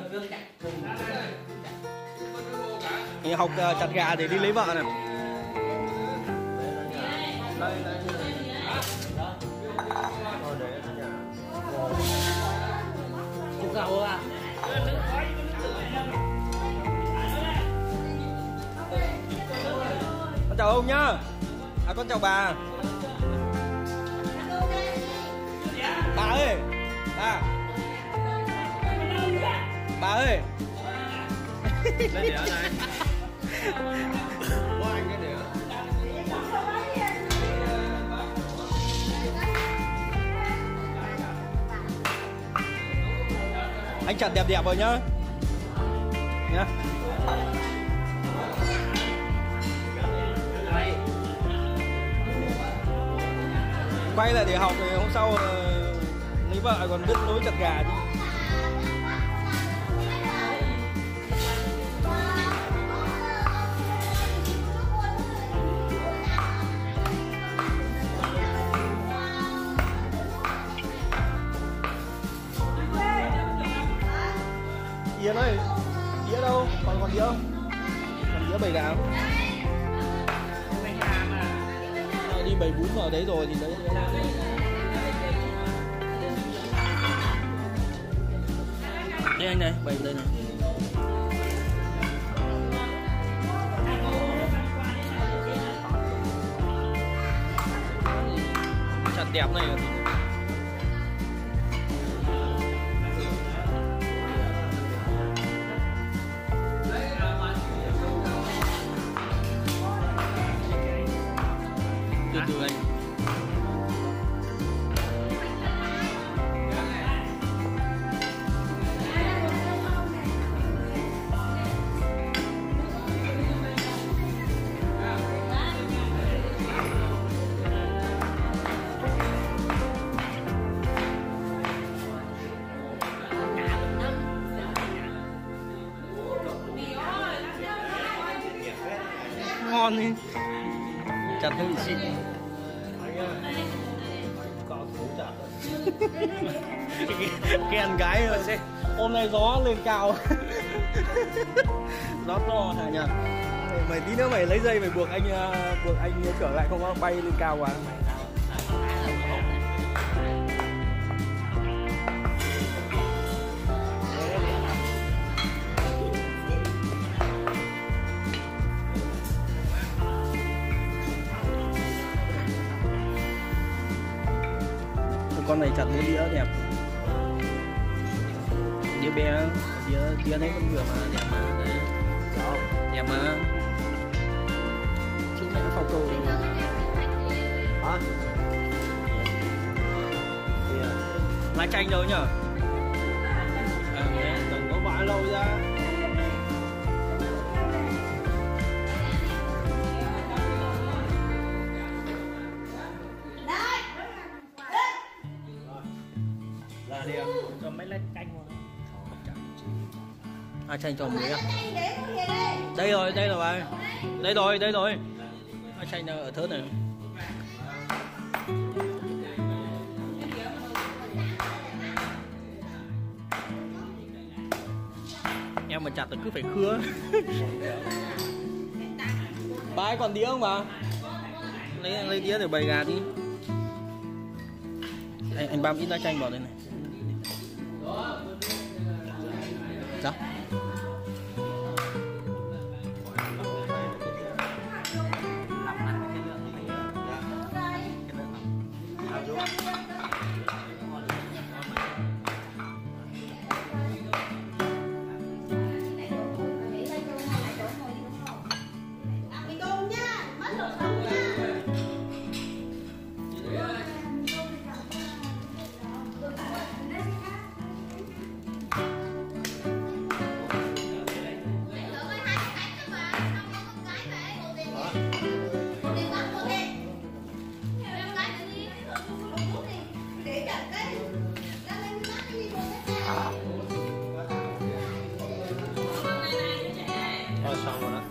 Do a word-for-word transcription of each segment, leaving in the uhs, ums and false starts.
Thì học uh, chặt gà để đi lấy vợ này. Cục gạo à? Con chào ông nhá. À con chào bà. Bà ơi. Bà. Bà ơi. Lấy đĩa này. Có anh cái đĩa. Anh chặt đẹp đẹp rồi nhá. Nhá. Quay lại để học thì hôm sau uh, lấy vợ còn biết nối chặt gà chứ. Yến ơi, đĩa đâu? Còn còn đĩa không? Còn đĩa bầy gà không? À, đi bầy bún vào đấy rồi thì đấy. Đây anh này, bầy đây này. Chặt đẹp này. Từ từ anh. Ngon đi. Chặt hơi xịn. Cái ăn gái hôm nay gió lên cao. Gió to hả nhỉ? Mày tí nữa mày lấy dây mày buộc anh buộc anh trở lại không có bay lên cao quá. Con này chặt cái đĩa đẹp, đĩa bé, đĩa đĩa đấy vẫn vừa mà đẹp mà, đấy, đó, đẹp mà, chữ mẹ phong cầu đấy, hả? Lá chanh đâu nhở? À, đừng có bỏ lâu ra. Là đi cho mấy lát chanh vào. À chanh cho mấy à? Đây rồi, đây rồi bà. Đây rồi, đây rồi. À, chanh ở thớt này. Em mà chặt thì cứ phải khứa. Bà ấy còn đĩa không bà? Lấy lấy đĩa để bày gà đi. Anh, anh băm ít lá chanh vào đây này. Đó. Rồi xong rồi đó.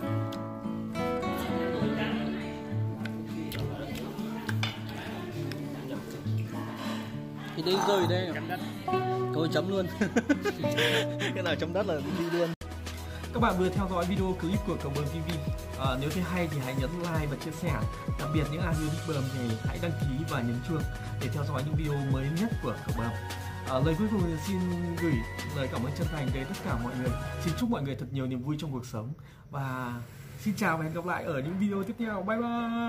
Thì đây rơi đây. Thôi chấm luôn. Cái nào chấm đất là đi luôn. Các bạn vừa theo dõi video clip của Cậu Bờm ti vi. À, nếu thấy hay thì hãy nhấn like và chia sẻ. Đặc biệt những ai yêu thích bờm thì hãy đăng ký và nhấn chuông để theo dõi những video mới nhất của Cậu Bờm. À, lời cuối cùng thì xin gửi lời cảm ơn chân thành tới tất cả mọi người. Xin chúc mọi người thật nhiều niềm vui trong cuộc sống và xin chào và hẹn gặp lại ở những video tiếp theo. Bye bye.